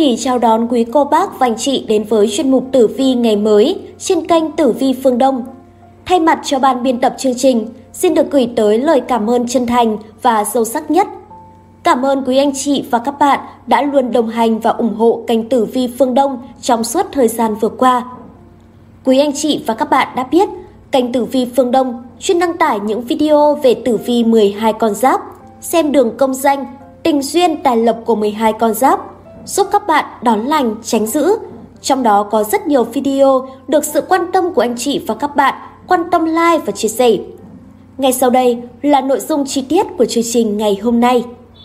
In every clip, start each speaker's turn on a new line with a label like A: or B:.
A: Thủy chào đón quý cô bác và anh chị đến với chuyên mục Tử Vi ngày mới trên kênh Tử Vi Phương Đông. Thay mặt cho ban biên tập chương trình, xin được gửi tới lời cảm ơn chân thành và sâu sắc nhất. Cảm ơn quý anh chị và các bạn đã luôn đồng hành và ủng hộ kênh Tử Vi Phương Đông trong suốt thời gian vừa qua. Quý anh chị và các bạn đã biết, kênh Tử Vi Phương Đông chuyên đăng tải những video về tử vi 12 con giáp, xem đường công danh, tình duyên tài lộc của 12 con giáp, giúp các bạn đón lành, tránh dữ. Trong đó có rất nhiều video được sự quan tâm của anh chị và các bạn quan tâm like và chia sẻ. Ngay sau đây là nội dung chi tiết của chương trình ngày hôm nay.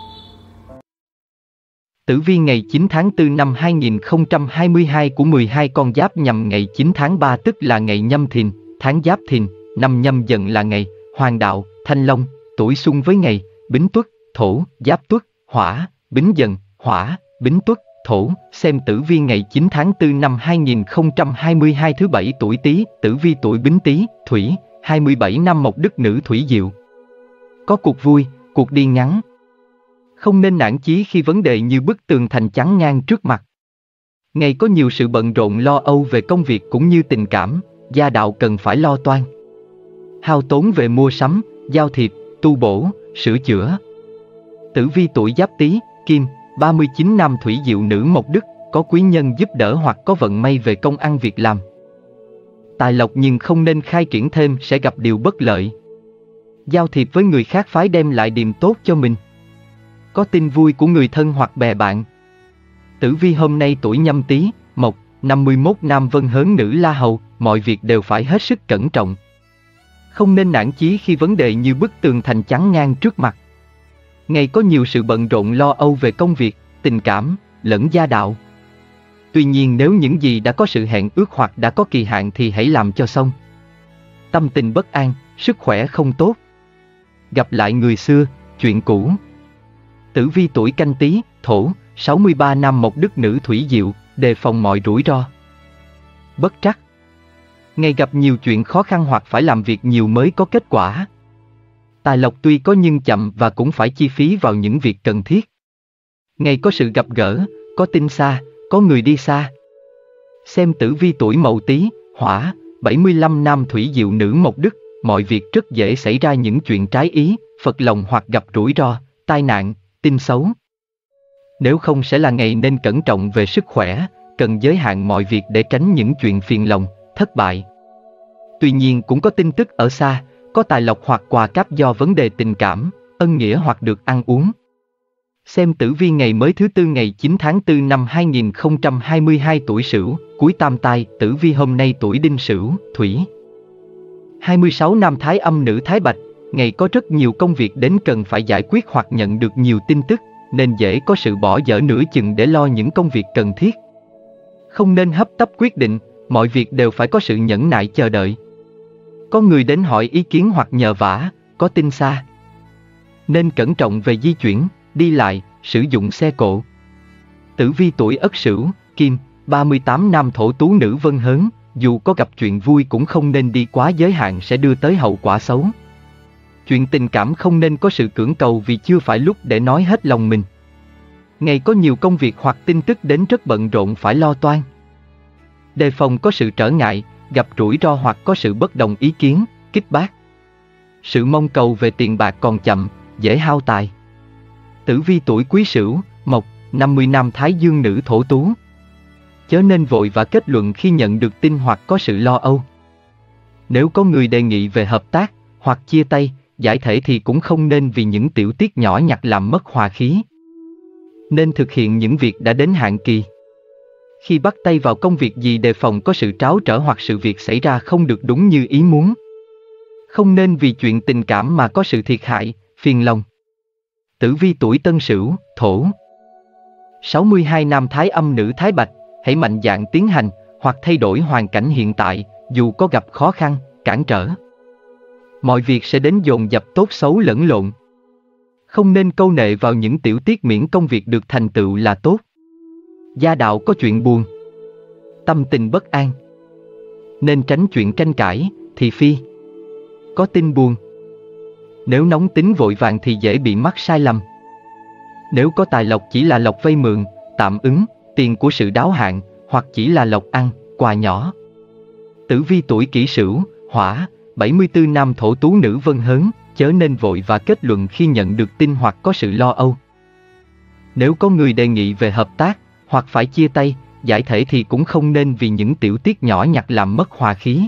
B: Tử vi ngày 9 tháng 4 năm 2022 của 12 con giáp nhằm ngày 9 tháng 3 tức là ngày Nhâm Thìn, tháng Giáp Thìn, năm Nhâm Dần là ngày Hoàng Đạo, Thanh Long, tuổi xung với ngày Bính Tuất, Thổ, Giáp Tuất, Hỏa, Bính Dần, Hỏa, Bính Tuất, Thổ. Xem tử vi ngày 9 tháng 4 năm 2022 thứ Bảy tuổi Tý, tử vi tuổi Bính Tý, Thủy, 27 năm Mộc Đức nữ Thủy Diệu. Có cuộc vui, cuộc đi ngắn. Không nên nản chí khi vấn đề như bức tường thành chắn ngang trước mặt. Ngày có nhiều sự bận rộn lo âu về công việc cũng như tình cảm, gia đạo cần phải lo toan. Hao tốn về mua sắm, giao thiệp, tu bổ, sửa chữa. Tử vi tuổi Giáp Tý, Kim, 39 năm Thủy Diệu nữ Mộc Đức, có quý nhân giúp đỡ hoặc có vận may về công ăn việc làm. Tài lộc nhưng không nên khai triển thêm sẽ gặp điều bất lợi. Giao thiệp với người khác phái đem lại điềm tốt cho mình. Có tin vui của người thân hoặc bè bạn. Tử vi hôm nay tuổi Nhâm Tý, Mộc, 51 nam Vân Hớn nữ La Hầu, mọi việc đều phải hết sức cẩn trọng. Không nên nản chí khi vấn đề như bức tường thành chắn ngang trước mặt. Ngày có nhiều sự bận rộn lo âu về công việc, tình cảm, lẫn gia đạo. Tuy nhiên nếu những gì đã có sự hẹn ước hoặc đã có kỳ hạn thì hãy làm cho xong. Tâm tình bất an, sức khỏe không tốt. Gặp lại người xưa, chuyện cũ. Tử vi tuổi Canh Tý, Thổ, 63 năm Mộc Đức nữ Thủy Diệu, đề phòng mọi rủi ro. Bất trắc. Ngày gặp nhiều chuyện khó khăn hoặc phải làm việc nhiều mới có kết quả. Tài lộc tuy có nhưng chậm và cũng phải chi phí vào những việc cần thiết. Ngày có sự gặp gỡ, có tin xa, có người đi xa. Xem tử vi tuổi Mậu Tý, Hỏa, 75 nam Thủy Diệu nữ Mộc Đức, mọi việc rất dễ xảy ra những chuyện trái ý, phật lòng hoặc gặp rủi ro, tai nạn, tin xấu. Nếu không sẽ là ngày nên cẩn trọng về sức khỏe, cần giới hạn mọi việc để tránh những chuyện phiền lòng, thất bại. Tuy nhiên cũng có tin tức ở xa, có tài lộc hoặc quà cáp do vấn đề tình cảm, ân nghĩa hoặc được ăn uống. Xem tử vi ngày mới thứ Tư ngày 9 tháng 4 năm 2022 tuổi Sửu, cuối tam tai, tử vi hôm nay tuổi Đinh Sửu, Thủy. 26 nam Thái Âm nữ Thái Bạch, ngày có rất nhiều công việc đến cần phải giải quyết hoặc nhận được nhiều tin tức, nên dễ có sự bỏ dở nửa chừng để lo những công việc cần thiết. Không nên hấp tấp quyết định, mọi việc đều phải có sự nhẫn nại chờ đợi. Có người đến hỏi ý kiến hoặc nhờ vả, có tin xa. Nên cẩn trọng về di chuyển, đi lại, sử dụng xe cộ. Tử vi tuổi Ất Sửu, Kim, 38 nam Thổ Tú nữ Vân Hớn, dù có gặp chuyện vui cũng không nên đi quá giới hạn sẽ đưa tới hậu quả xấu. Chuyện tình cảm không nên có sự cưỡng cầu vì chưa phải lúc để nói hết lòng mình. Ngày có nhiều công việc hoặc tin tức đến rất bận rộn phải lo toan. Đề phòng có sự trở ngại, gặp rủi ro hoặc có sự bất đồng ý kiến, kích bác. Sự mong cầu về tiền bạc còn chậm, dễ hao tài. Tử vi tuổi Quý Sửu, Mộc, 50 nam Thái Dương nữ Thổ Tú. Chớ nên vội và kết luận khi nhận được tin hoặc có sự lo âu. Nếu có người đề nghị về hợp tác, hoặc chia tay, giải thể thì cũng không nên vì những tiểu tiết nhỏ nhặt làm mất hòa khí. Nên thực hiện những việc đã đến hạn kỳ. Khi bắt tay vào công việc gì đề phòng có sự tráo trở hoặc sự việc xảy ra không được đúng như ý muốn. Không nên vì chuyện tình cảm mà có sự thiệt hại, phiền lòng. Tử vi tuổi Tân Sửu, Thổ. 62 nam Thái Âm nữ Thái Bạch, hãy mạnh dạn tiến hành, hoặc thay đổi hoàn cảnh hiện tại, dù có gặp khó khăn, cản trở. Mọi việc sẽ đến dồn dập tốt xấu lẫn lộn. Không nên câu nệ vào những tiểu tiết miễn công việc được thành tựu là tốt. Gia đạo có chuyện buồn. Tâm tình bất an. Nên tránh chuyện tranh cãi, thị phi. Có tin buồn. Nếu nóng tính vội vàng thì dễ bị mắc sai lầm. Nếu có tài lộc chỉ là lộc vay mượn, tạm ứng, tiền của sự đáo hạn, hoặc chỉ là lộc ăn, quà nhỏ. Tử vi tuổi Kỷ Sửu, Hỏa, 74 nam thổ tú nữ vân hớn, chớ nên vội và kết luận khi nhận được tin hoặc có sự lo âu. Nếu có người đề nghị về hợp tác, hoặc phải chia tay, giải thể thì cũng không nên vì những tiểu tiết nhỏ nhặt làm mất hòa khí.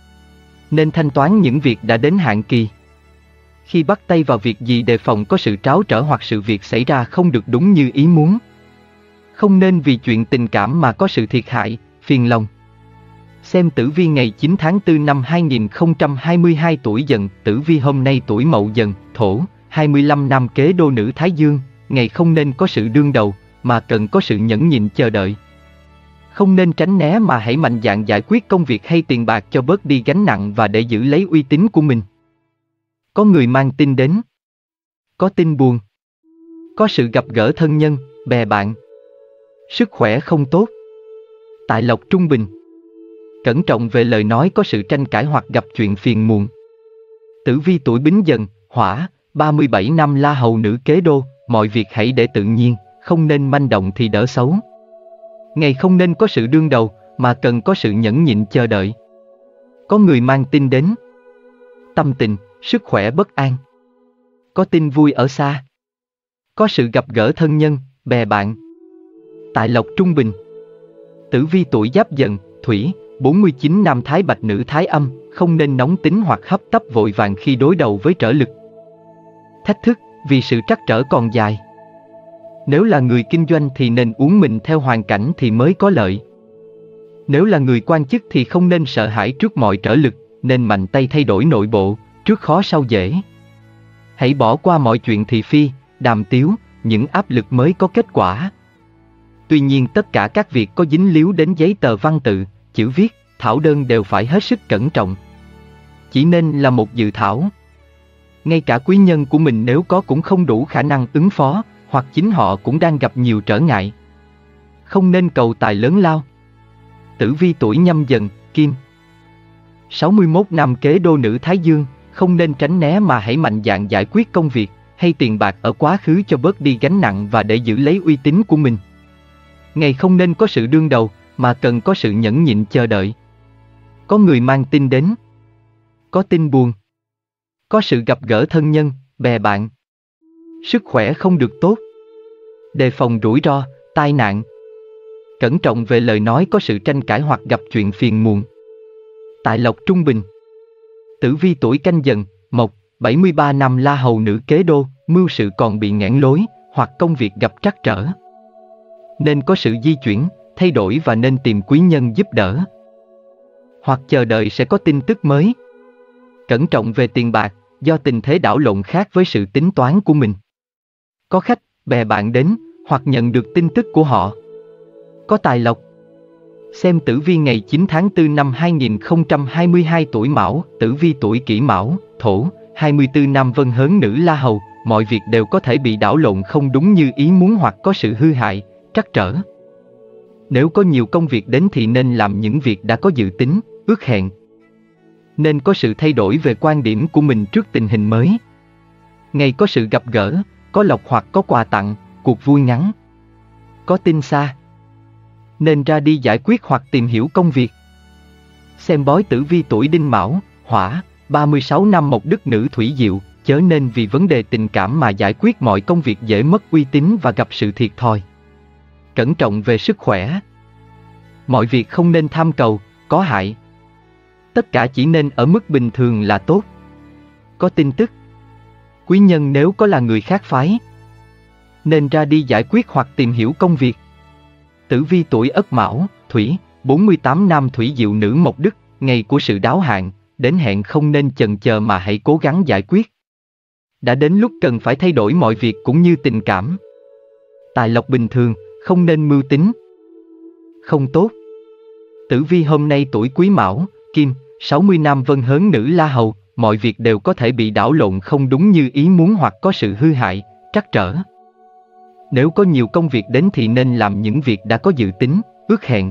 B: Nên thanh toán những việc đã đến hạn kỳ. Khi bắt tay vào việc gì đề phòng có sự tráo trở hoặc sự việc xảy ra không được đúng như ý muốn. Không nên vì chuyện tình cảm mà có sự thiệt hại, phiền lòng. Xem tử vi ngày 9 tháng 4 năm 2022 tuổi Dần. Tử vi hôm nay tuổi Mậu Dần, Thổ, 25 nam kế đô nữ Thái Dương. Ngày không nên có sự đương đầu, mà cần có sự nhẫn nhịn chờ đợi. Không nên tránh né mà hãy mạnh dạn giải quyết công việc hay tiền bạc cho bớt đi gánh nặng và để giữ lấy uy tín của mình. Có người mang tin đến. Có tin buồn. Có sự gặp gỡ thân nhân, bè bạn. Sức khỏe không tốt. Tài lộc trung bình. Cẩn trọng về lời nói, có sự tranh cãi hoặc gặp chuyện phiền muộn. Tử vi tuổi Bính Dần, Hỏa, 37 năm La Hầu nữ kế đô. Mọi việc hãy để tự nhiên, không nên manh động thì đỡ xấu. Ngày không nên có sự đương đầu, mà cần có sự nhẫn nhịn chờ đợi. Có người mang tin đến. Tâm tình, sức khỏe bất an. Có tin vui ở xa. Có sự gặp gỡ thân nhân, bè bạn. Tài lộc trung bình. Tử vi tuổi Giáp Dần, Thủy, 49 nam Thái Bạch nữ Thái Âm, không nên nóng tính hoặc hấp tấp vội vàng khi đối đầu với trở lực. Thách thức, vì sự trắc trở còn dài. Nếu là người kinh doanh thì nên uốn mình theo hoàn cảnh thì mới có lợi. Nếu là người quan chức thì không nên sợ hãi trước mọi trở lực, nên mạnh tay thay đổi nội bộ, trước khó sau dễ. Hãy bỏ qua mọi chuyện thị phi, đàm tiếu, những áp lực mới có kết quả. Tuy nhiên tất cả các việc có dính líu đến giấy tờ văn tự, chữ viết, thảo đơn đều phải hết sức cẩn trọng. Chỉ nên là một dự thảo. Ngay cả quý nhân của mình nếu có cũng không đủ khả năng ứng phó, hoặc chính họ cũng đang gặp nhiều trở ngại. Không nên cầu tài lớn lao. Tử vi tuổi Nhâm Dần, Kim, 61 năm kế đô nữ Thái Dương, không nên tránh né mà hãy mạnh dạn giải quyết công việc hay tiền bạc ở quá khứ cho bớt đi gánh nặng và để giữ lấy uy tín của mình. Ngày không nên có sự đương đầu, mà cần có sự nhẫn nhịn chờ đợi. Có người mang tin đến. Có tin buồn. Có sự gặp gỡ thân nhân, bè bạn. Sức khỏe không được tốt. Đề phòng rủi ro, tai nạn. Cẩn trọng về lời nói, có sự tranh cãi hoặc gặp chuyện phiền muộn. Tài lộc trung bình. Tử vi tuổi Canh Dần, Mộc, 73 năm La Hầu nữ kế đô, mưu sự còn bị nghẽn lối, hoặc công việc gặp trắc trở. Nên có sự di chuyển, thay đổi và nên tìm quý nhân giúp đỡ. Hoặc chờ đợi sẽ có tin tức mới. Cẩn trọng về tiền bạc, do tình thế đảo lộn khác với sự tính toán của mình. Có khách, bè bạn đến, hoặc nhận được tin tức của họ. Có tài lộc. Xem tử vi ngày 9 tháng 4 năm 2022 tuổi Mão. Tử vi tuổi Kỷ Mão, Thổ, 24 nam Vân Hớn nữ La Hầu, mọi việc đều có thể bị đảo lộn không đúng như ý muốn hoặc có sự hư hại, trắc trở. Nếu có nhiều công việc đến thì nên làm những việc đã có dự tính, ước hẹn. Nên có sự thay đổi về quan điểm của mình trước tình hình mới. Ngày có sự gặp gỡ, có lộc hoặc có quà tặng, cuộc vui ngắn. Có tin xa. Nên ra đi giải quyết hoặc tìm hiểu công việc. Xem bói tử vi tuổi Đinh Mão, Hỏa, 36 năm Mộc Đức nữ Thủy Diệu, chớ nên vì vấn đề tình cảm mà giải quyết mọi công việc, dễ mất uy tín và gặp sự thiệt thòi. Cẩn trọng về sức khỏe. Mọi việc không nên tham cầu, có hại. Tất cả chỉ nên ở mức bình thường là tốt. Có tin tức. Quý nhân nếu có là người khác phái, nên ra đi giải quyết hoặc tìm hiểu công việc. Tử vi tuổi Ất Mão, Thủy, 48 nam Thủy Diệu nữ Mộc Đức, ngày của sự đáo hạn, đến hẹn không nên chần chờ mà hãy cố gắng giải quyết. Đã đến lúc cần phải thay đổi mọi việc cũng như tình cảm. Tài lộc bình thường, không nên mưu tính. Không tốt. Tử vi hôm nay tuổi Quý Mão, Kim, 60 nam Vân Hớn nữ La Hầu, mọi việc đều có thể bị đảo lộn không đúng như ý muốn hoặc có sự hư hại, trắc trở. Nếu có nhiều công việc đến thì nên làm những việc đã có dự tính, ước hẹn.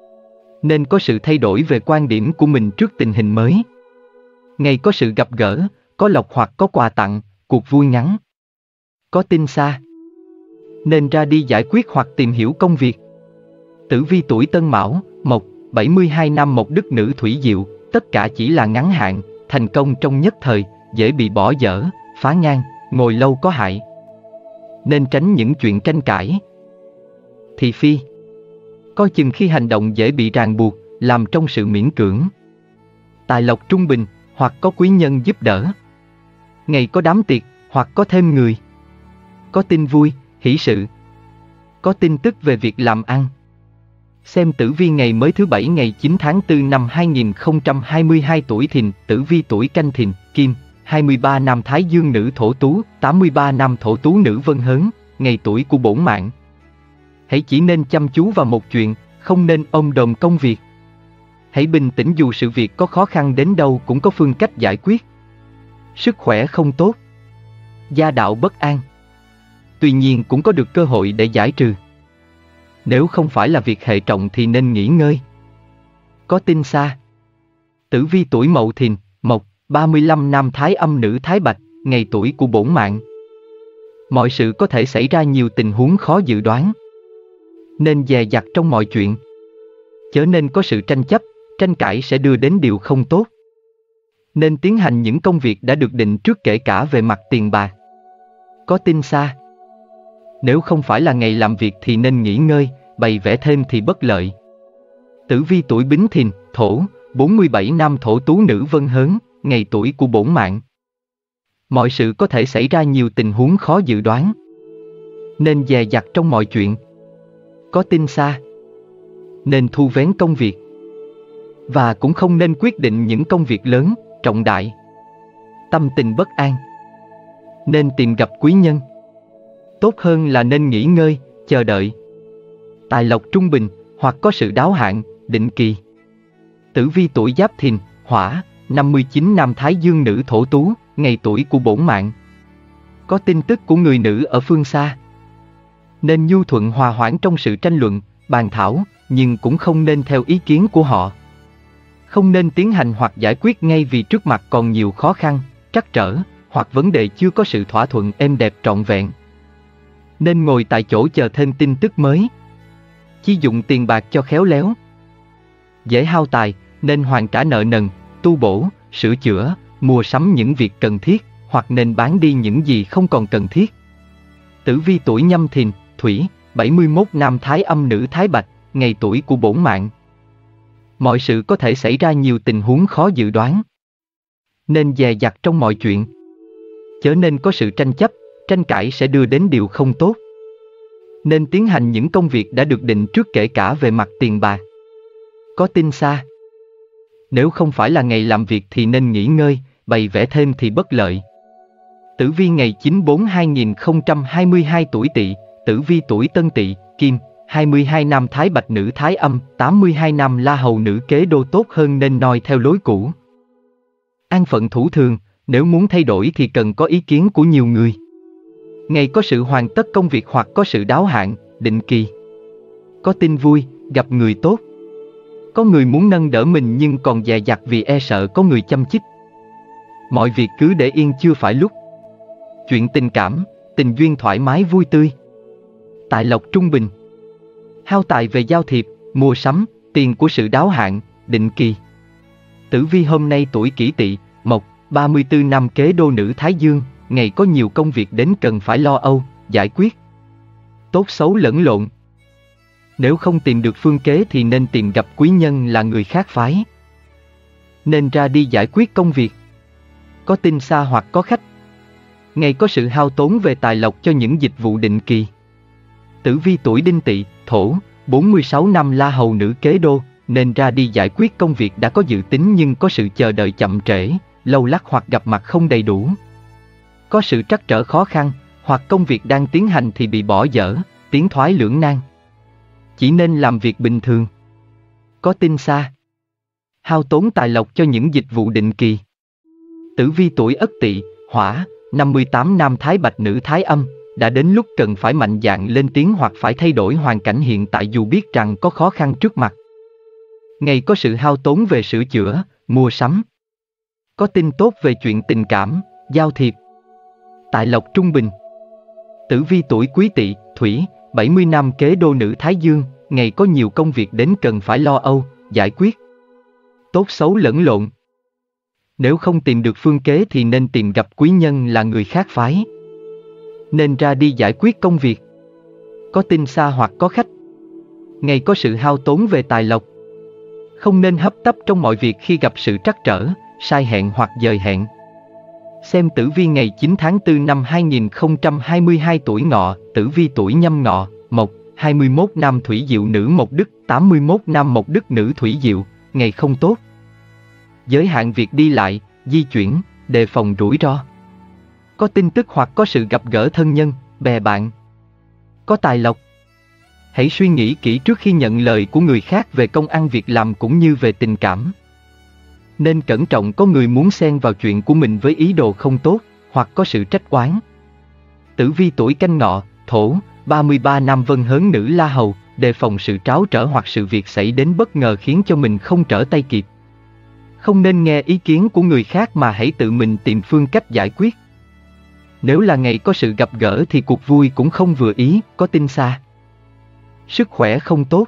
B: Nên có sự thay đổi về quan điểm của mình trước tình hình mới. Ngày có sự gặp gỡ, có lộc hoặc có quà tặng, cuộc vui ngắn. Có tin xa. Nên ra đi giải quyết hoặc tìm hiểu công việc. Tử vi tuổi Tân Mão, Mộc, 72 năm Mộc Đức nữ thủy diệu, tất cả chỉ là ngắn hạn, thành công trong nhất thời, dễ bị bỏ dở, phá ngang, ngồi lâu có hại. Nên tránh những chuyện tranh cãi. Thị phi. Coi chừng khi hành động dễ bị ràng buộc, làm trong sự miễn cưỡng. Tài lộc trung bình, hoặc có quý nhân giúp đỡ. Ngày có đám tiệc, hoặc có thêm người. Có tin vui, hỷ sự. Có tin tức về việc làm ăn. Xem tử vi ngày mới thứ Bảy ngày 9 tháng 4 năm 2022 tuổi Thìn, tử vi tuổi Canh Thìn, Kim, 23 năm Thái Dương nữ Thổ Tú, 83 năm Thổ Tú nữ Vân Hớn, ngày tuổi của bổn mạng. Hãy chỉ nên chăm chú vào một chuyện, không nên ôm đồm công việc. Hãy bình tĩnh dù sự việc có khó khăn đến đâu cũng có phương cách giải quyết. Sức khỏe không tốt. Gia đạo bất an. Tuy nhiên cũng có được cơ hội để giải trừ. Nếu không phải là việc hệ trọng thì nên nghỉ ngơi. Có tin xa. Tử vi tuổi Mậu Thìn, Mộc, 35 năm Thái Âm nữ Thái Bạch, ngày tuổi của bổn mạng. Mọi sự có thể xảy ra nhiều tình huống khó dự đoán. Nên dè dặt trong mọi chuyện. Chớ nên có sự tranh chấp, tranh cãi sẽ đưa đến điều không tốt. Nên tiến hành những công việc đã được định trước kể cả về mặt tiền bạc. Có tin xa. Nếu không phải là ngày làm việc thì nên nghỉ ngơi, bày vẽ thêm thì bất lợi. Tử vi tuổi Bính Thìn, Thổ, 47 năm Thổ Tú nữ Vân Hớn, ngày tuổi của bổn mạng. Mọi sự có thể xảy ra nhiều tình huống khó dự đoán. Nên dè dặt trong mọi chuyện. Có tin xa. Nên thu vén công việc. Và cũng không nên quyết định những công việc lớn, trọng đại. Tâm tình bất an. Nên tìm gặp quý nhân. Tốt hơn là nên nghỉ ngơi, chờ đợi. Tài lộc trung bình, hoặc có sự đáo hạn, định kỳ. Tử vi tuổi Giáp Thìn, Hỏa, 59 năm Thái Dương nữ Thổ Tú, ngày tuổi của bổn mạng. Có tin tức của người nữ ở phương xa. Nên nhu thuận hòa hoãn trong sự tranh luận, bàn thảo, nhưng cũng không nên theo ý kiến của họ. Không nên tiến hành hoặc giải quyết ngay vì trước mặt còn nhiều khó khăn, trắc trở, hoặc vấn đề chưa có sự thỏa thuận êm đẹp trọn vẹn. Nên ngồi tại chỗ chờ thêm tin tức mới. Chi dụng tiền bạc cho khéo léo. Dễ hao tài, nên hoàn trả nợ nần, tu bổ, sửa chữa, mua sắm những việc cần thiết, hoặc nên bán đi những gì không còn cần thiết. Tử vi tuổi Nhâm Thìn, Thủy, 71 năm Thái Âm nữ Thái Bạch, ngày tuổi của bổn mạng. Mọi sự có thể xảy ra nhiều tình huống khó dự đoán. Nên dè dặt trong mọi chuyện. Chớ nên có sự tranh chấp, tranh cãi sẽ đưa đến điều không tốt. Nên tiến hành những công việc đã được định trước kể cả về mặt tiền bạc. Có tin xa. Nếu không phải là ngày làm việc thì nên nghỉ ngơi, bày vẽ thêm thì bất lợi. Tử vi ngày 9/4/2022 tuổi Tỵ, tử vi tuổi Tân Tỵ, Kim, 22 năm Thái Bạch nữ Thái Âm, 82 năm La Hầu nữ Kế Đô, tốt hơn nên noi theo lối cũ. An phận thủ thường, nếu muốn thay đổi thì cần có ý kiến của nhiều người. Ngày có sự hoàn tất công việc hoặc có sự đáo hạn, định kỳ. Có tin vui, gặp người tốt. Có người muốn nâng đỡ mình nhưng còn dè dặt vì e sợ có người châm chích. Mọi việc cứ để yên chưa phải lúc. Chuyện tình cảm, tình duyên thoải mái vui tươi. Tài lộc trung bình. Hao tài về giao thiệp, mua sắm, tiền của sự đáo hạn, định kỳ. Tử vi hôm nay tuổi Kỷ Tỵ, Mộc, 34 năm Kế Đô nữ Thái Dương, ngày có nhiều công việc đến cần phải lo âu, giải quyết. Tốt xấu lẫn lộn. Nếu không tìm được phương kế thì nên tìm gặp quý nhân là người khác phái. Nên ra đi giải quyết công việc. Có tin xa hoặc có khách. Ngày có sự hao tốn về tài lộc cho những dịch vụ định kỳ. Tử vi tuổi Đinh Tỵ, Thổ, 46 năm La Hầu nữ Kế Đô, nên ra đi giải quyết công việc đã có dự tính nhưng có sự chờ đợi chậm trễ, lâu lắc hoặc gặp mặt không đầy đủ. Có sự trắc trở khó khăn, hoặc công việc đang tiến hành thì bị bỏ dở, tiến thoái lưỡng nan. Chỉ nên làm việc bình thường. Có tin xa. Hao tốn tài lộc cho những dịch vụ định kỳ. Tử vi tuổi Ất Tỵ, Hỏa, 58 năm Thái Bạch nữ Thái Âm, đã đến lúc cần phải mạnh dạn lên tiếng hoặc phải thay đổi hoàn cảnh hiện tại dù biết rằng có khó khăn trước mặt. Ngày có sự hao tốn về sửa chữa, mua sắm. Có tin tốt về chuyện tình cảm, giao thiệp. Tài lộc trung bình. Tử vi tuổi Quý Tỵ, Thủy, 70 năm Kế Đô nữ Thái Dương, ngày có nhiều công việc đến cần phải lo âu, giải quyết. Tốt xấu lẫn lộn. Nếu không tìm được phương kế thì nên tìm gặp quý nhân là người khác phái. Nên ra đi giải quyết công việc. Có tin xa hoặc có khách. Ngày có sự hao tốn về tài lộc. Không nên hấp tấp trong mọi việc khi gặp sự trắc trở, sai hẹn hoặc dời hẹn. Xem tử vi ngày 9 tháng 4 năm 2022 tuổi Ngọ, tử vi tuổi Nhâm Ngọ, Mộc, 21 nam Thủy Diệu nữ Mộc Đức, 81 nam Mộc Đức nữ Thủy Diệu, ngày không tốt. Giới hạn việc đi lại, di chuyển, đề phòng rủi ro. Có tin tức hoặc có sự gặp gỡ thân nhân, bè bạn. Có tài lộc. Hãy suy nghĩ kỹ trước khi nhận lời của người khác về công ăn việc làm cũng như về tình cảm. Nên cẩn trọng, có người muốn xen vào chuyện của mình với ý đồ không tốt, hoặc có sự trách oán. Tử vi tuổi Canh Ngọ, Thổ, 33 nam Vân Hớn nữ La Hầu, đề phòng sự tráo trở hoặc sự việc xảy đến bất ngờ khiến cho mình không trở tay kịp. Không nên nghe ý kiến của người khác mà hãy tự mình tìm phương cách giải quyết. Nếu là ngày có sự gặp gỡ thì cuộc vui cũng không vừa ý, có tin xa. Sức khỏe không tốt.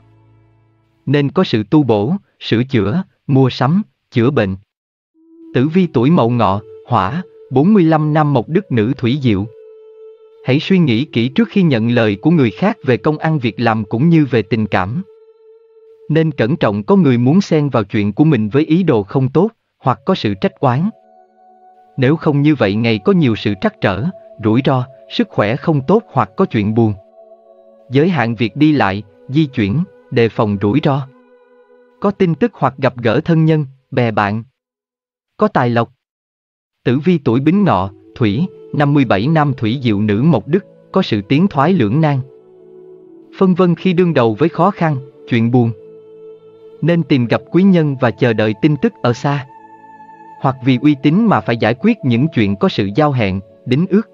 B: Nên có sự tu bổ, sửa chữa, mua sắm, chữa bệnh. Tử vi tuổi Mậu Ngọ, Hỏa, 45 nam Mộc Đức nữ Thủy Diệu. Hãy suy nghĩ kỹ trước khi nhận lời của người khác về công ăn việc làm cũng như về tình cảm. Nên cẩn trọng, có người muốn xen vào chuyện của mình với ý đồ không tốt, hoặc có sự trách oán. Nếu không như vậy ngày có nhiều sự trắc trở, rủi ro, sức khỏe không tốt hoặc có chuyện buồn. Giới hạn việc đi lại, di chuyển, đề phòng rủi ro. Có tin tức hoặc gặp gỡ thân nhân, bè bạn. Có tài lộc. Tử vi tuổi Bính Ngọ, Thủy, 57 nam Thủy Diệu nữ Mộc Đức, có sự tiến thoái lưỡng nan. Phân vân khi đương đầu với khó khăn, chuyện buồn. Nên tìm gặp quý nhân và chờ đợi tin tức ở xa. Hoặc vì uy tín mà phải giải quyết những chuyện có sự giao hẹn, đính ước.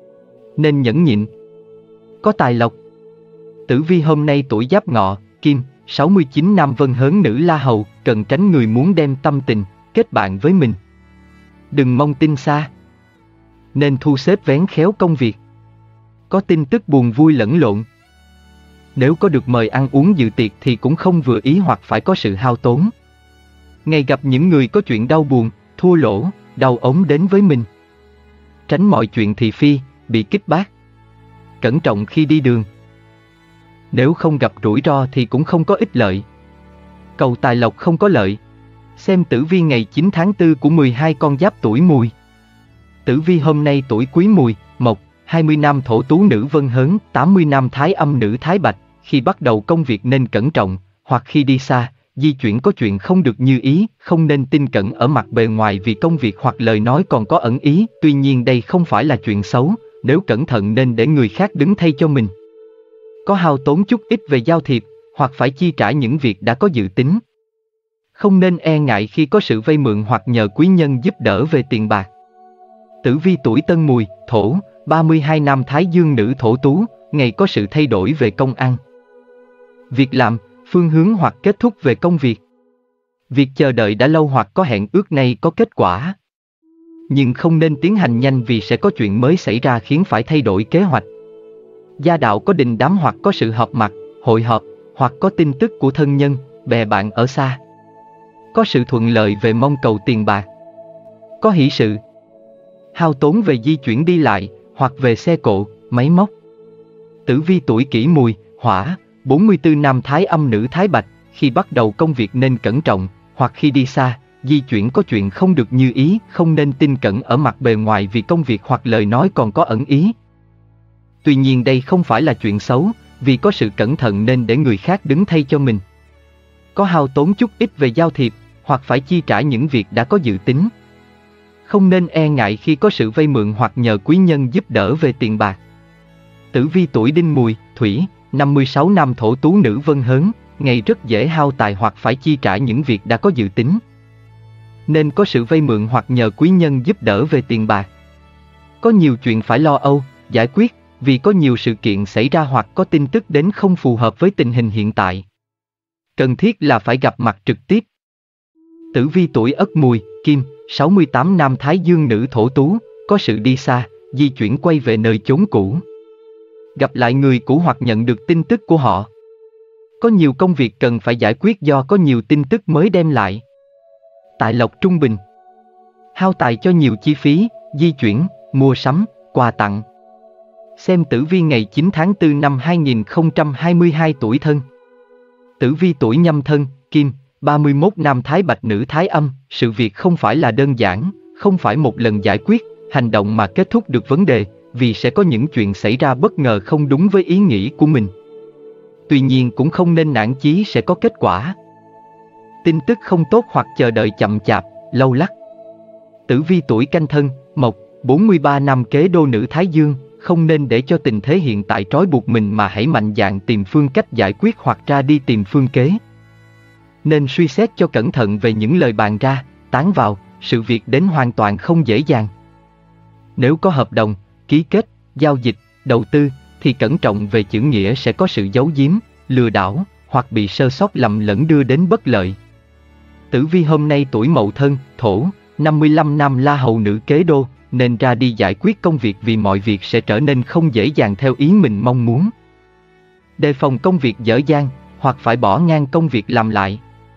B: Nên nhẫn nhịn. Có tài lộc. Tử vi hôm nay tuổi Giáp Ngọ, Kim, 69 nam Vân Hớn nữ La Hầu, cần tránh người muốn đem tâm tình, kết bạn với mình. Đừng mong tin xa. Nên thu xếp vén khéo công việc. Có tin tức buồn vui lẫn lộn. Nếu có được mời ăn uống dự tiệc thì cũng không vừa ý hoặc phải có sự hao tốn. Ngày gặp những người có chuyện đau buồn, thua lỗ, đau ốm đến với mình. Tránh mọi chuyện thị phi, bị kích bác. Cẩn trọng khi đi đường. Nếu không gặp rủi ro thì cũng không có ích lợi. Cầu tài lộc không có lợi. Xem tử vi ngày 9 tháng 4 của 12 con giáp tuổi Mùi. Tử vi hôm nay tuổi Quý Mùi, Mộc, 20 nam Thổ Tú nữ Vân Hớn, 80 nam Thái Âm nữ Thái Bạch. Khi bắt đầu công việc nên cẩn trọng, hoặc khi đi xa, di chuyển có chuyện không được như ý, không nên tin cẩn ở mặt bề ngoài vì công việc hoặc lời nói còn có ẩn ý. Tuy nhiên đây không phải là chuyện xấu, nếu cẩn thận nên để người khác đứng thay cho mình. Có hao tốn chút ít về giao thiệp, hoặc phải chi trả những việc đã có dự tính. Không nên e ngại khi có sự vay mượn hoặc nhờ quý nhân giúp đỡ về tiền bạc. Tử vi tuổi Tân Mùi, Thổ, 32 nam Thái Dương nữ Thổ Tú, ngày có sự thay đổi về công ăn, việc làm, phương hướng hoặc kết thúc về công việc. Việc chờ đợi đã lâu hoặc có hẹn ước nay có kết quả. Nhưng không nên tiến hành nhanh vì sẽ có chuyện mới xảy ra khiến phải thay đổi kế hoạch. Gia đạo có đình đám hoặc có sự họp mặt, hội họp, hoặc có tin tức của thân nhân, bè bạn ở xa. Có sự thuận lợi về mong cầu tiền bạc. Có hỷ sự. Hao tốn về di chuyển đi lại, hoặc về xe cộ, máy móc. Tử vi tuổi Kỷ Mùi, Hỏa, 44 nam Thái Âm nữ Thái Bạch, khi bắt đầu công việc nên cẩn trọng, hoặc khi đi xa, di chuyển có chuyện không được như ý, không nên tin cẩn ở mặt bề ngoài vì công việc hoặc lời nói còn có ẩn ý. Tuy nhiên đây không phải là chuyện xấu, vì có sự cẩn thận nên để người khác đứng thay cho mình. Có hao tốn chút ít về giao thiệp, hoặc phải chi trả những việc đã có dự tính. Không nên e ngại khi có sự vay mượn hoặc nhờ quý nhân giúp đỡ về tiền bạc. Tử vi tuổi Đinh Mùi, Thủy, 56 nam Thổ Tú nữ Vân Hớn, ngày rất dễ hao tài hoặc phải chi trả những việc đã có dự tính. Nên có sự vay mượn hoặc nhờ quý nhân giúp đỡ về tiền bạc. Có nhiều chuyện phải lo âu, giải quyết, vì có nhiều sự kiện xảy ra hoặc có tin tức đến không phù hợp với tình hình hiện tại. Cần thiết là phải gặp mặt trực tiếp. Tử vi tuổi Ất Mùi, Kim, 68 nam Thái Dương nữ Thổ Tú, có sự đi xa, di chuyển quay về nơi chốn cũ. Gặp lại người cũ hoặc nhận được tin tức của họ. Có nhiều công việc cần phải giải quyết do có nhiều tin tức mới đem lại. Tài lộc trung bình. Hao tài cho nhiều chi phí, di chuyển, mua sắm, quà tặng. Xem tử vi ngày 9 tháng 4 năm 2022 tuổi Thân. Tử vi tuổi Nhâm Thân, Kim, 31 nam Thái Bạch nữ Thái Âm. Sự việc không phải là đơn giản, không phải một lần giải quyết, hành động mà kết thúc được vấn đề, vì sẽ có những chuyện xảy ra bất ngờ không đúng với ý nghĩ của mình. Tuy nhiên cũng không nên nản chí sẽ có kết quả. Tin tức không tốt hoặc chờ đợi chậm chạp, lâu lắc. Tử vi tuổi Canh Thân, Mộc, 43 năm kế đô nữ Thái Dương. Không nên để cho tình thế hiện tại trói buộc mình mà hãy mạnh dạn tìm phương cách giải quyết hoặc ra đi tìm phương kế. Nên suy xét cho cẩn thận về những lời bàn ra, tán vào, sự việc đến hoàn toàn không dễ dàng. Nếu có hợp đồng, ký kết, giao dịch, đầu tư, thì cẩn trọng về chữ nghĩa sẽ có sự giấu giếm, lừa đảo, hoặc bị sơ sót lầm lẫn đưa đến bất lợi. Tử vi hôm nay tuổi Mậu Thân, Thổ, 55 năm La Hầu nữ kế đô, nên ra đi giải quyết công việc vì mọi việc sẽ trở nên không dễ dàng theo ý mình mong muốn. Đề phòng công việc dở dang, hoặc phải bỏ ngang công việc làm lại.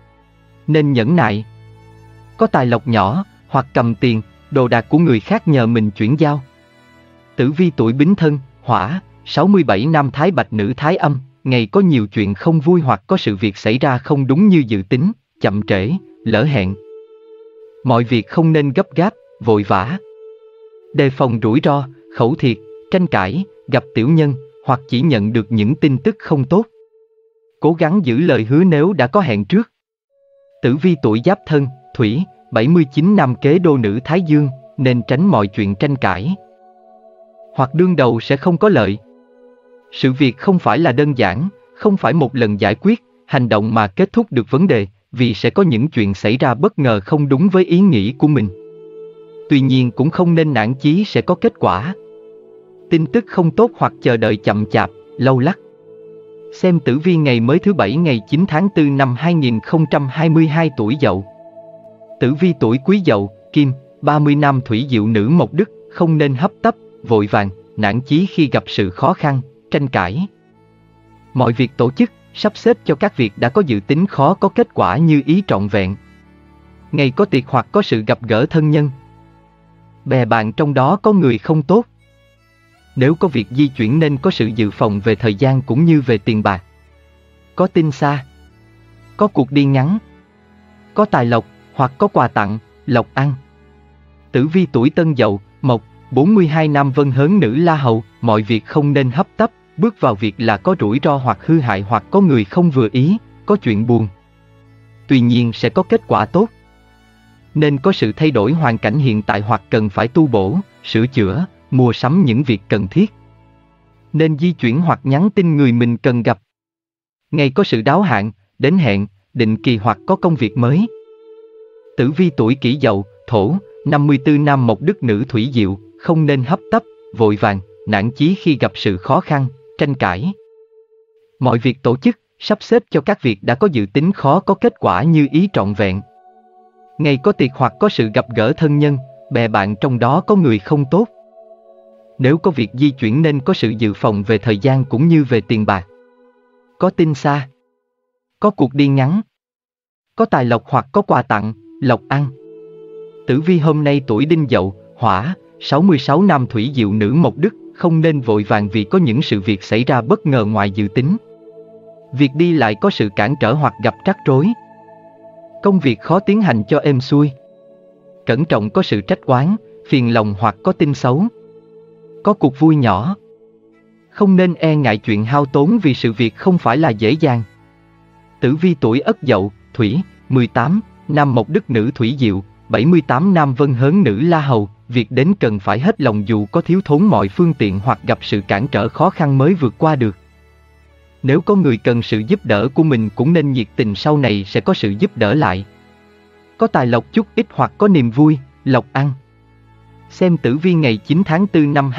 B: Nên nhẫn nại. Có tài lộc nhỏ, hoặc cầm tiền, đồ đạc của người khác nhờ mình chuyển giao. Tử vi tuổi Bính Thân, Hỏa, 67 năm Thái Bạch nữ Thái Âm. Ngày có nhiều chuyện không vui hoặc có sự việc xảy ra không đúng như dự tính, chậm trễ, lỡ hẹn. Mọi việc không nên gấp gáp, vội vã. Đề phòng rủi ro, khẩu thiệt, tranh cãi, gặp tiểu nhân, hoặc chỉ nhận được những tin tức không tốt. Cố gắng giữ lời hứa nếu đã có hẹn trước. Tử vi tuổi Giáp Thân, Thủy, 79 năm kế đô nữ Thái Dương, nên tránh mọi chuyện tranh cãi hoặc đương đầu sẽ không có lợi. Sự việc không phải là đơn giản, không phải một lần giải quyết, hành động mà kết thúc được vấn đề, vì sẽ có những chuyện xảy ra bất ngờ không đúng với ý nghĩ của mình. Tuy nhiên cũng không nên nản chí sẽ có kết quả. Tin tức không tốt hoặc chờ đợi chậm chạp, lâu lắc. Xem tử vi ngày mới thứ Bảy ngày 9 tháng 4 năm 2022 tuổi Dậu. Tử vi tuổi Quý Dậu, Kim, 30 năm Thủy Diệu nữ Mộc Đức. Không nên hấp tấp, vội vàng, nản chí khi gặp sự khó khăn, tranh cãi. Mọi việc tổ chức, sắp xếp cho các việc đã có dự tính khó có kết quả như ý trọn vẹn. Ngày có tiệc hoặc có sự gặp gỡ thân nhân. Bè bạn trong đó có người không tốt. Nếu có việc di chuyển nên có sự dự phòng về thời gian cũng như về tiền bạc. Có tin xa. Có cuộc đi ngắn. Có tài lộc, hoặc có quà tặng, lộc ăn. Tử vi tuổi Tân Dậu, Mộc, 42 năm Vân Hớn nữ La Hầu. Mọi việc không nên hấp tấp, bước vào việc là có rủi ro hoặc hư hại hoặc có người không vừa ý, có chuyện buồn. Tuy nhiên sẽ có kết quả tốt. Nên có sự thay đổi hoàn cảnh hiện tại hoặc cần phải tu bổ, sửa chữa, mua sắm những việc cần thiết. Nên di chuyển hoặc nhắn tin người mình cần gặp. Ngày có sự đáo hạn, đến hẹn, định kỳ hoặc có công việc mới. Tử vi tuổi Kỷ Dậu, Thổ, 54 năm Mộc Đức nữ Thủy Diệu. Không nên hấp tấp, vội vàng, nản chí khi gặp sự khó khăn, tranh cãi. Mọi việc tổ chức, sắp xếp cho các việc đã có dự tính khó có kết quả như ý trọn vẹn. Ngày có tiệc hoặc có sự gặp gỡ thân nhân, bè bạn trong đó có người không tốt. Nếu có việc di chuyển nên có sự dự phòng về thời gian cũng như về tiền bạc. Có tin xa. Có cuộc đi ngắn. Có tài lộc hoặc có quà tặng, lộc ăn. Tử vi hôm nay tuổi Đinh Dậu, Hỏa, 66 năm Thủy Diệu nữ Mộc Đức. Không nên vội vàng vì có những sự việc xảy ra bất ngờ ngoài dự tính. Việc đi lại có sự cản trở hoặc gặp trắc rối. Công việc khó tiến hành cho êm xuôi. Cẩn trọng có sự trách oán, phiền lòng hoặc có tin xấu. Có cuộc vui nhỏ. Không nên e ngại chuyện hao tốn vì sự việc không phải là dễ dàng. Tử vi tuổi Ất Dậu, Thủy, 18, nam Mộc Đức nữ Thủy Diệu, 78 nam Vân Hớn nữ La Hầu. Việc đến cần phải hết lòng dù có thiếu thốn mọi phương tiện hoặc gặp sự cản trở khó khăn mới vượt qua được. Nếu có người cần sự giúp đỡ của mình cũng nên nhiệt tình, sau này sẽ có sự giúp đỡ lại. Có tài lộc chút ít hoặc có niềm vui, lộc ăn. Xem tử vi ngày 9 tháng 4 năm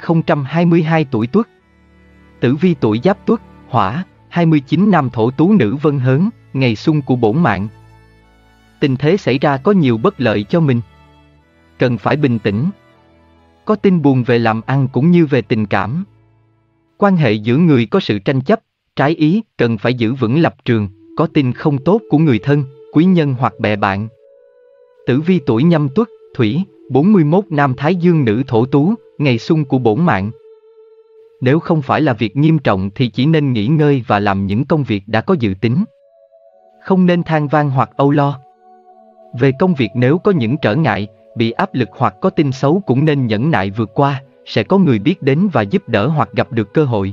B: 2022 tuổi Tuất. Tử vi tuổi Giáp Tuất, Hỏa, 29 năm Thổ Tú nữ Vân Hớn. Ngày xung của bổn mạng. Tình thế xảy ra có nhiều bất lợi cho mình. Cần phải bình tĩnh. Có tin buồn về làm ăn cũng như về tình cảm. Quan hệ giữa người có sự tranh chấp, Trái ý, cần phải giữ vững lập trường, có tin không tốt của người thân, quý nhân hoặc bè bạn. Tử vi tuổi Nhâm Tuất, Thủy, 41 nam Thái Dương nữ Thổ Tú, ngày xung của bổn mạng. Nếu không phải là việc nghiêm trọng thì chỉ nên nghỉ ngơi và làm những công việc đã có dự tính. Không nên than van hoặc âu lo. Về công việc nếu có những trở ngại, bị áp lực hoặc có tin xấu cũng nên nhẫn nại vượt qua, sẽ có người biết đến và giúp đỡ hoặc gặp được cơ hội.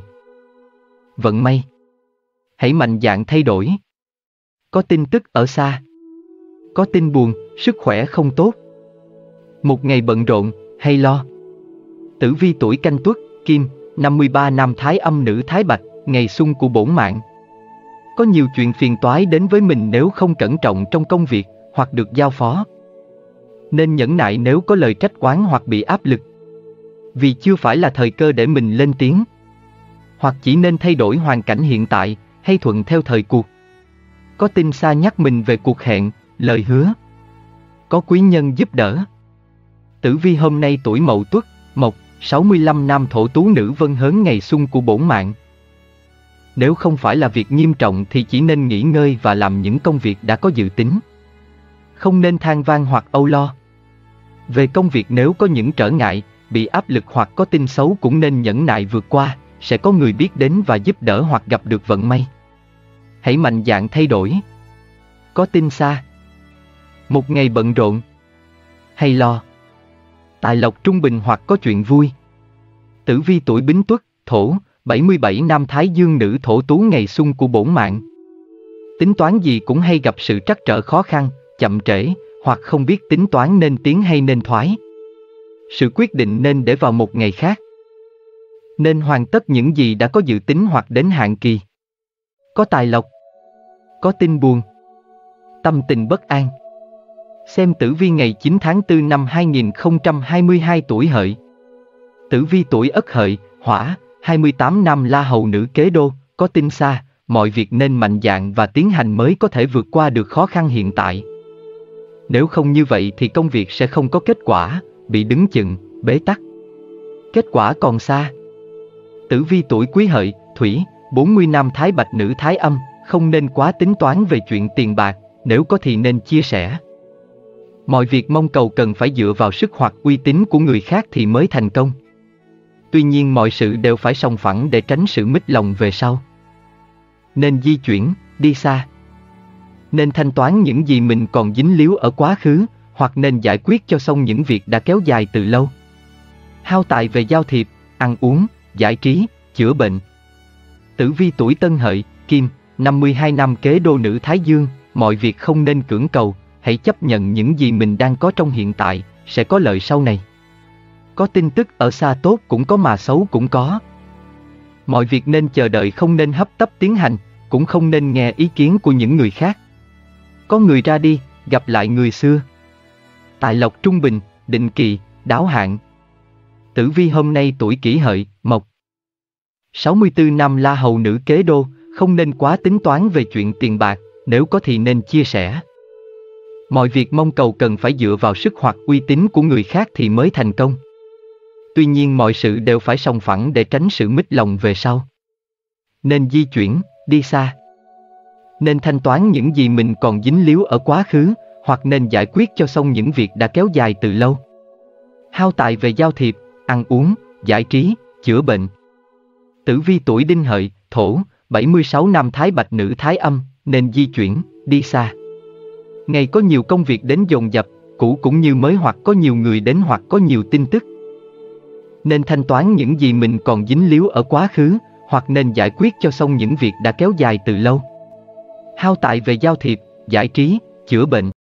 B: Vận may. Hãy mạnh dạn thay đổi. Có tin tức ở xa. Có tin buồn, sức khỏe không tốt. Một ngày bận rộn, hay lo. Tử vi tuổi Canh Tuất, Kim, 53 nam Thái Âm nữ Thái Bạch, ngày xung của bổn mạng. Có nhiều chuyện phiền toái đến với mình nếu không cẩn trọng trong công việc, hoặc được giao phó. Nên nhẫn nại nếu có lời trách oán hoặc bị áp lực. Vì chưa phải là thời cơ để mình lên tiếng. Hoặc chỉ nên thay đổi hoàn cảnh hiện tại, hay thuận theo thời cuộc. Có tin xa nhắc mình về cuộc hẹn, lời hứa. Có quý nhân giúp đỡ. Tử vi hôm nay tuổi Mậu Tuất, Mộc, 65 nam Thổ Tú nữ Vân Hớn ngày xung của bổn mạng. Nếu không phải là việc nghiêm trọng thì chỉ nên nghỉ ngơi và làm những công việc đã có dự tính. Không nên than van hoặc âu lo. Về công việc nếu có những trở ngại, bị áp lực hoặc có tin xấu cũng nên nhẫn nại vượt qua, sẽ có người biết đến và giúp đỡ hoặc gặp được vận may. Hãy mạnh dạn thay đổi. Có tin xa. Một ngày bận rộn, hay lo. Tài lộc trung bình hoặc có chuyện vui. Tử vi tuổi Bính Tuất, Thổ, 77 nam Thái Dương nữ Thổ Tú ngày xung của bổn mạng. Tính toán gì cũng hay gặp sự trắc trở khó khăn, chậm trễ, hoặc không biết tính toán nên tiến hay nên thoái. Sự quyết định nên để vào một ngày khác. Nên hoàn tất những gì đã có dự tính hoặc đến hạn kỳ. Có tài lộc. Có tin buồn. Tâm tình bất an. Xem tử vi ngày 9 tháng 4 năm 2022 tuổi Hợi. Tử vi tuổi Ất Hợi, Hỏa, 28 nam La Hầu nữ Kế Đô, có tin xa, mọi việc nên mạnh dạn và tiến hành mới có thể vượt qua được khó khăn hiện tại. Nếu không như vậy thì công việc sẽ không có kết quả, bị đứng chừng, bế tắc. Kết quả còn xa. Tử vi tuổi Quý Hợi, Thủy, 40 nam Thái Bạch nữ Thái Âm, không nên quá tính toán về chuyện tiền bạc, nếu có thì nên chia sẻ. Mọi việc mong cầu cần phải dựa vào sức hoặc uy tín của người khác thì mới thành công. Tuy nhiên mọi sự đều phải sòng phẳng để tránh sự mít lòng về sau. Nên di chuyển, đi xa. Nên thanh toán những gì mình còn dính líu ở quá khứ, hoặc nên giải quyết cho xong những việc đã kéo dài từ lâu. Hao tài về giao thiệp, ăn uống, giải trí, chữa bệnh. Tử vi tuổi Tân Hợi, Kim, 52 năm Kế Đô nữ Thái Dương, mọi việc không nên cưỡng cầu, hãy chấp nhận những gì mình đang có trong hiện tại, sẽ có lợi sau này. Có tin tức ở xa tốt cũng có mà xấu cũng có. Mọi việc nên chờ đợi, không nên hấp tấp tiến hành, cũng không nên nghe ý kiến của những người khác. Có người ra đi, gặp lại người xưa. Tài lộc trung bình, định kỳ, đáo hạn. Tử vi hôm nay tuổi Kỷ Hợi, Mộc, 64 năm La Hầu nữ Kế Đô, không nên quá tính toán về chuyện tiền bạc, nếu có thì nên chia sẻ. Mọi việc mong cầu cần phải dựa vào sức hoặc uy tín của người khác thì mới thành công. Tuy nhiên mọi sự đều phải sòng phẳng để tránh sự mít lòng về sau. Nên di chuyển, đi xa. Nên thanh toán những gì mình còn dính líu ở quá khứ, hoặc nên giải quyết cho xong những việc đã kéo dài từ lâu. Hao tài về giao thiệp, ăn uống, giải trí, chữa bệnh. Tử vi tuổi Đinh Hợi, Thổ, 76 nam Thái Bạch nữ Thái Âm, nên di chuyển, đi xa. Ngày có nhiều công việc đến dồn dập, cũ cũng như mới, hoặc có nhiều người đến hoặc có nhiều tin tức. Nên thanh toán những gì mình còn dính líu ở quá khứ, hoặc nên giải quyết cho xong những việc đã kéo dài từ lâu. Hao tài về giao thiệp, giải trí, chữa bệnh.